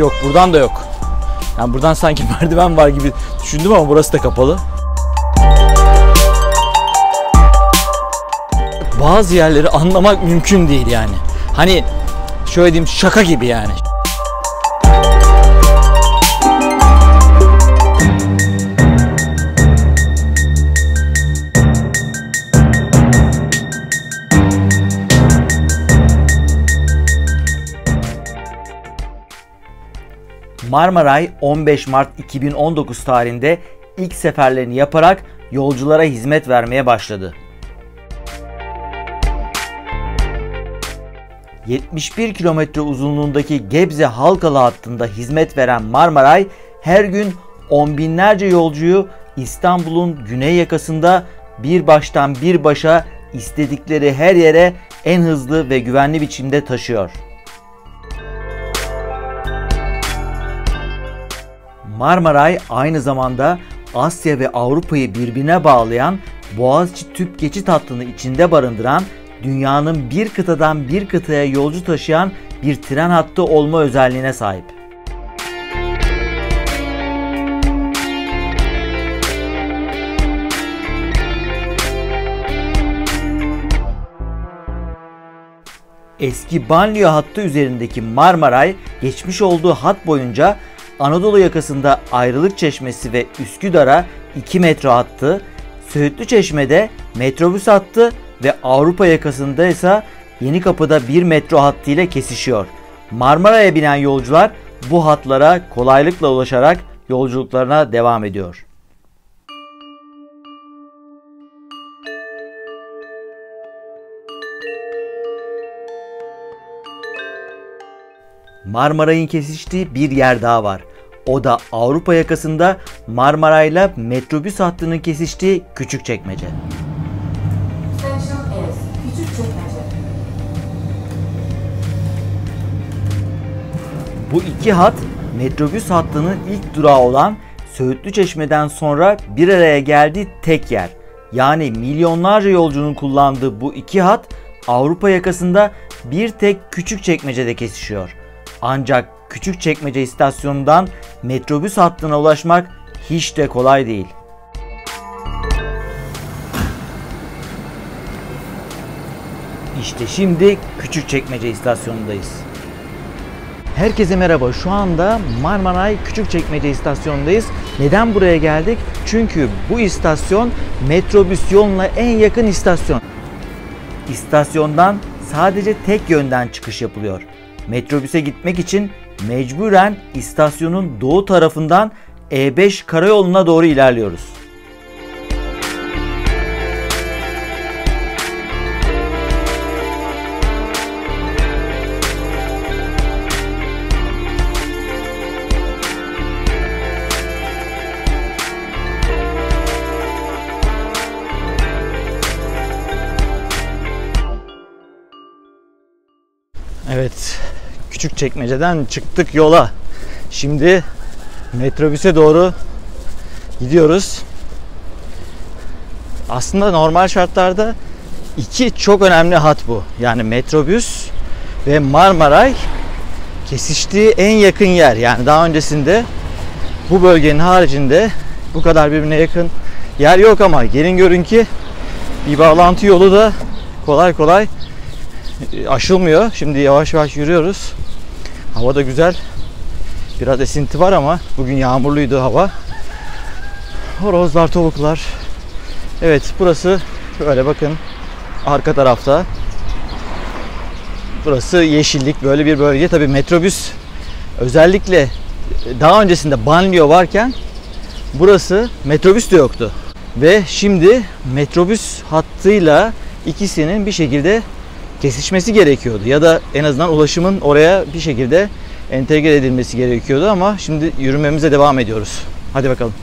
Yok, buradan da yok. Yani buradan sanki merdiven var gibi düşündüm ama burası da kapalı. Bazı yerleri anlamak mümkün değil yani. Hani şöyle diyeyim, şaka gibi yani. Marmaray 15 Mart 2019 tarihinde ilk seferlerini yaparak yolculara hizmet vermeye başladı. 71 kilometre uzunluğundaki Gebze-Halkalı hattında hizmet veren Marmaray her gün on binlerce yolcuyu İstanbul'un güney yakasında bir baştan bir başa istedikleri her yere en hızlı ve güvenli biçimde taşıyor. Marmaray aynı zamanda Asya ve Avrupa'yı birbirine bağlayan Boğaziçi tüp geçit hattını içinde barındıran, dünyanın bir kıtadan bir kıtaya yolcu taşıyan bir tren hattı olma özelliğine sahip. Eski banliyö hattı üzerindeki Marmaray, geçmiş olduğu hat boyunca Anadolu yakasında Ayrılık Çeşmesi ve Üsküdar'a 2 metro hattı, Söğütlü Çeşme'de metrobüs hattı ve Avrupa yakasında ise Yenikapı'da 1 metro hattı ile kesişiyor. Marmaray'a binen yolcular bu hatlara kolaylıkla ulaşarak yolculuklarına devam ediyor. Marmaray'ın kesiştiği bir yer daha var. O da Avrupa yakasında Marmaray'la metrobüs hattının kesiştiği Küçükçekmece. Bu iki hat metrobüs hattının ilk durağı olan Söğütlü Çeşme'den sonra bir araya geldiği tek yer. Yani milyonlarca yolcunun kullandığı bu iki hat Avrupa yakasında bir tek Küçükçekmece'de kesişiyor. Ancak Küçükçekmece istasyonundan metrobüs hattına ulaşmak hiç de kolay değil. İşte şimdi Küçükçekmece istasyonundayız. Herkese merhaba. Şu anda Marmaray Küçükçekmece istasyonundayız. Neden buraya geldik? Çünkü bu istasyon metrobüs yoluna en yakın istasyon. İstasyondan sadece tek yönden çıkış yapılıyor. Metrobüse gitmek için mecburen istasyonun doğu tarafından E5 karayoluna doğru ilerliyoruz. Evet, Küçükçekmece'den çıktık yola. Şimdi metrobüse doğru gidiyoruz. Aslında normal şartlarda iki çok önemli hat bu. Yani metrobüs ve Marmaray kesiştiği en yakın yer. Yani daha öncesinde bu bölgenin haricinde bu kadar birbirine yakın yer yok ama gelin görün ki bir bağlantı yolu da kolay kolay aşılmıyor. Şimdi yavaş yavaş yürüyoruz. Hava da güzel. Biraz esinti var ama bugün yağmurluydu hava. Horozlar, tavuklar. Evet, burası şöyle bakın arka tarafta. Burası yeşillik böyle bir bölge. Tabii metrobüs özellikle daha öncesinde banliyö varken burası metrobüs de yoktu. Ve şimdi metrobüs hattıyla ikisinin bir şekilde kesişmesi gerekiyordu. Ya da en azından ulaşımın oraya bir şekilde entegre edilmesi gerekiyordu ama şimdi yürümemize devam ediyoruz. Hadi bakalım.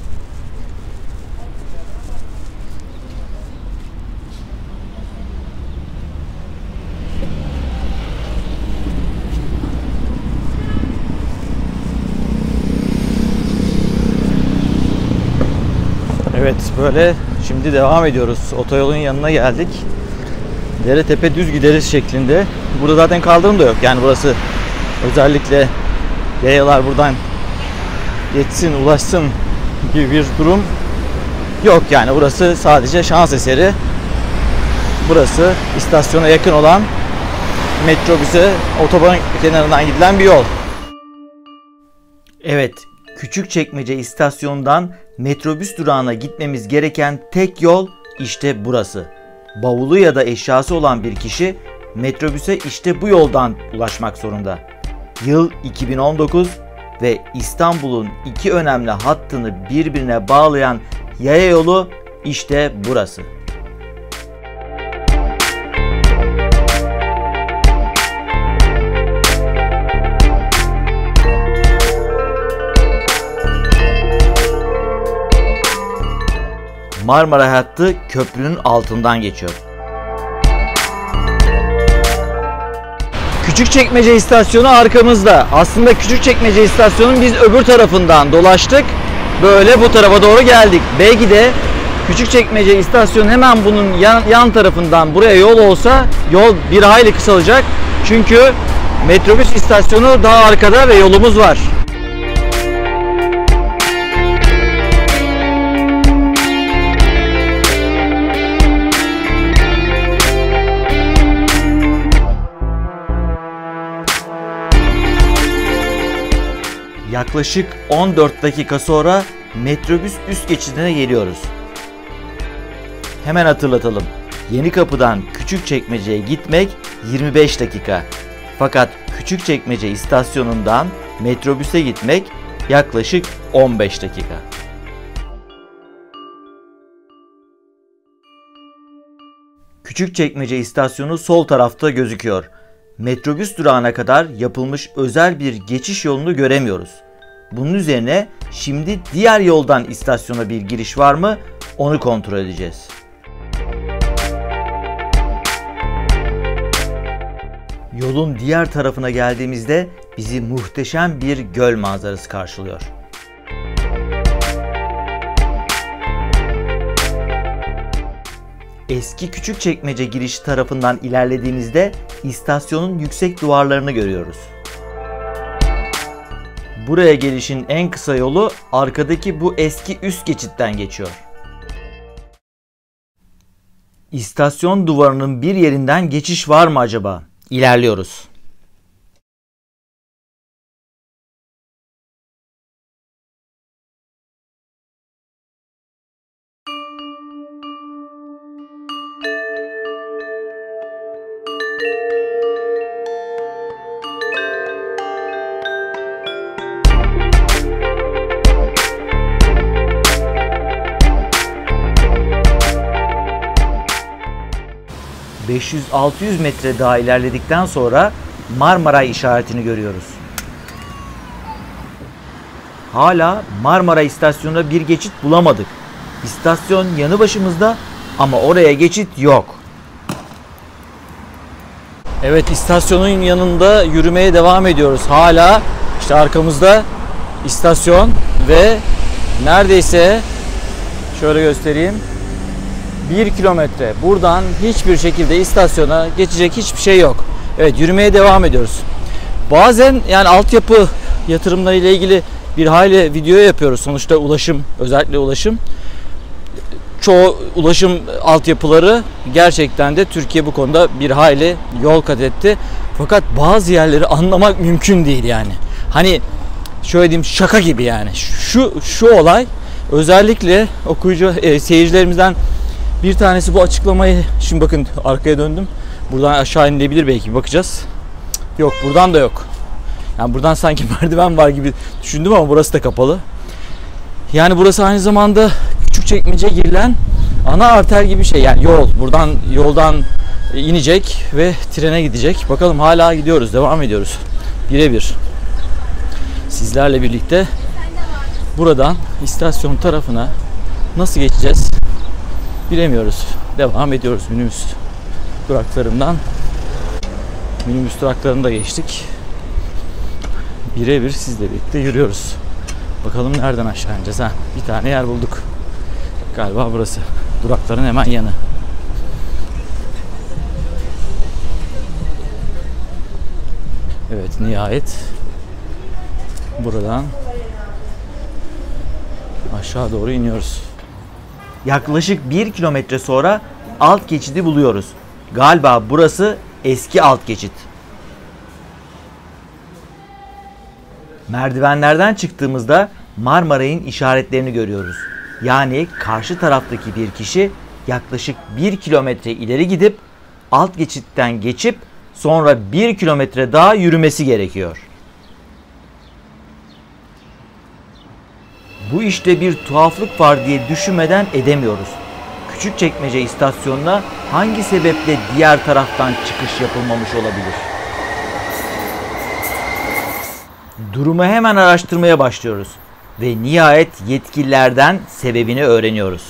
Evet, böyle şimdi devam ediyoruz. Otoyolun yanına geldik. Dere tepe düz gideriz şeklinde. Burada zaten kaldırım da yok. Yani burası özellikle yayalar buradan geçsin, ulaşsın gibi bir durum yok yani. Burası sadece şans eseri. Burası istasyona yakın olan, metrobüse otoban kenarından gidilen bir yol. Evet, Küçükçekmece istasyonundan metrobüs durağına gitmemiz gereken tek yol işte burası. Bavulu ya da eşyası olan bir kişi metrobüse işte bu yoldan ulaşmak zorunda. Yıl 2019 ve İstanbul'un iki önemli hattını birbirine bağlayan yaya yolu işte burası. Marmara hattı köprünün altından geçiyor. Küçükçekmece istasyonu arkamızda. Aslında Küçükçekmece istasyonun biz öbür tarafından dolaştık. Böyle bu tarafa doğru geldik. Belki de Küçükçekmece istasyonu hemen bunun yan tarafından buraya yol olsa yol bir hayli kısalacak. Çünkü metrobüs istasyonu daha arkada ve yolumuz var. Yaklaşık 14 dakika sonra metrobüs üst geçidine geliyoruz. Hemen hatırlatalım. Yenikapı'dan Küçükçekmece'ye gitmek 25 dakika. Fakat Küçükçekmece istasyonundan metrobüse gitmek yaklaşık 15 dakika. Küçükçekmece istasyonu sol tarafta gözüküyor. Metrobüs durağına kadar yapılmış özel bir geçiş yolunu göremiyoruz. Bunun üzerine şimdi diğer yoldan istasyona bir giriş var mı onu kontrol edeceğiz. Yolun diğer tarafına geldiğimizde bizi muhteşem bir göl manzarası karşılıyor. Eski Küçükçekmece girişi tarafından ilerlediğimizde istasyonun yüksek duvarlarını görüyoruz. Buraya gelişin en kısa yolu arkadaki bu eski üst geçitten geçiyor. İstasyon duvarının bir yerinden geçiş var mı acaba? İlerliyoruz. ...500-600 metre daha ilerledikten sonra Marmaray işaretini görüyoruz. Hala Marmaray istasyonuna bir geçit bulamadık. İstasyon yanı başımızda ama oraya geçit yok. Evet, istasyonun yanında yürümeye devam ediyoruz. Hala işte arkamızda istasyon ve neredeyse şöyle göstereyim. 1 kilometre. Buradan hiçbir şekilde istasyona geçecek hiçbir şey yok. Evet, yürümeye devam ediyoruz. Bazen yani altyapı yatırımları ile ilgili bir hayli video yapıyoruz. Sonuçta ulaşım, özellikle ulaşım. Çoğu ulaşım altyapıları gerçekten de Türkiye bu konuda bir hayli yol kat etti. Fakat bazı yerleri anlamak mümkün değil yani. Hani şöyle diyeyim, şaka gibi yani. Şu olay özellikle okuyucu seyircilerimizden bir tanesi bu açıklamayı, şimdi bakın arkaya döndüm. Buradan aşağı inilebilir belki, bakacağız. Yok, buradan da yok. Yani buradan sanki merdiven var gibi düşündüm ama burası da kapalı. Yani burası aynı zamanda Küçükçekmece'ye girilen ana arter gibi şey. Yani buradan yoldan inecek ve trene gidecek. Bakalım, hala gidiyoruz, devam ediyoruz. Birebir sizlerle birlikte buradan istasyon tarafına nasıl geçeceğiz bilemiyoruz. Devam ediyoruz minibüs duraklarından. Minibüs duraklarını da geçtik. Birebir sizle birlikte yürüyoruz. Bakalım nereden aşağı ineceğiz ha? Bir tane yer bulduk. Galiba burası. Durakların hemen yanı. Evet, nihayet Buradan aşağı doğru iniyoruz. Yaklaşık 1 kilometre sonra alt geçidi buluyoruz. Galiba burası eski alt geçit. Merdivenlerden çıktığımızda Marmaray'ın işaretlerini görüyoruz. Yani karşı taraftaki bir kişi yaklaşık 1 kilometre ileri gidip alt geçitten geçip sonra 1 kilometre daha yürümesi gerekiyor. Bu işte bir tuhaflık var diye düşünmeden edemiyoruz. Küçükçekmece istasyonuna hangi sebeple diğer taraftan çıkış yapılmamış olabilir? Durumu hemen araştırmaya başlıyoruz ve nihayet yetkililerden sebebini öğreniyoruz.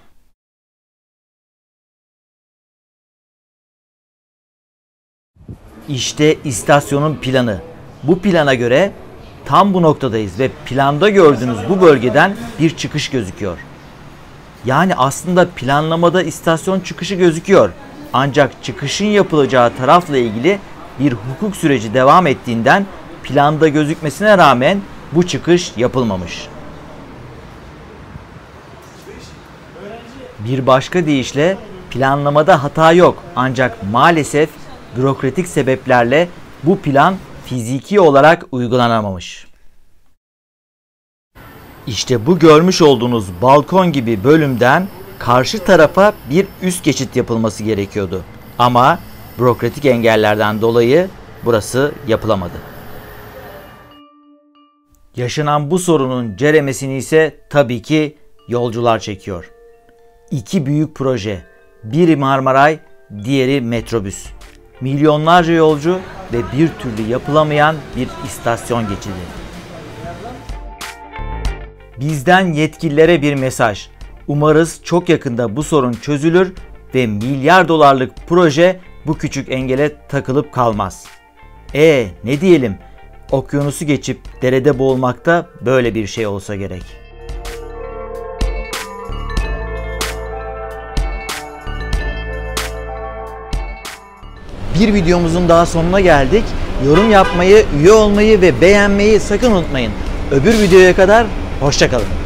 İşte istasyonun planı. Bu plana göre tam bu noktadayız ve planda gördüğünüz bu bölgeden bir çıkış gözüküyor. Yani aslında planlamada istasyon çıkışı gözüküyor. Ancak çıkışın yapılacağı tarafla ilgili bir hukuk süreci devam ettiğinden planda gözükmesine rağmen bu çıkış yapılmamış. Bir başka deyişle planlamada hata yok ancak maalesef bürokratik sebeplerle bu plan fiziki olarak uygulanamamış. İşte bu görmüş olduğunuz balkon gibi bölümden karşı tarafa bir üst geçit yapılması gerekiyordu. Ama bürokratik engellerden dolayı burası yapılamadı. Yaşanan bu sorunun ceremesini ise tabii ki yolcular çekiyor. İki büyük proje, biri Marmaray, diğeri metrobüs. Milyonlarca yolcu ve bir türlü yapılamayan bir istasyon geçidi. Bizden yetkililere bir mesaj. Umarız çok yakında bu sorun çözülür ve milyar dolarlık proje bu küçük engele takılıp kalmaz. Ne diyelim? Okyanusu geçip derede boğulmakta böyle bir şey olsa gerek. Bir videomuzun daha sonuna geldik. Yorum yapmayı, üye olmayı ve beğenmeyi sakın unutmayın. Öbür videoya kadar hoşça kalın.